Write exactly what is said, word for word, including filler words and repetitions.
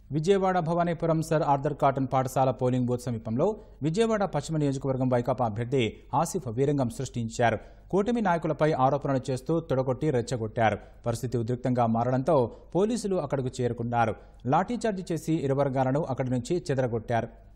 Vijayawada Bhavanipuram sir Arthur Cotton పాఠశాల polling booth సమీపంలో విజయవాడ పశ్చిమ నియోజకవర్గం వైకాపా అభ్యర్థి ఆసిఫ్ వీరంగం సృష్టించారు. కూటమి నాయకులపై ఆరోపణలు చేస్తూ తొడగొట్టి రెచ్చగొట్టారు. పరిస్థితి ఉద్రిక్తంగా మారడంతో పోలీసులు అక్కడకు చేరుకున్నారు. లాఠీచార్జి చేసి ఇరు వర్గాలను అక్కడి నుంచి చెదరగొట్టారు.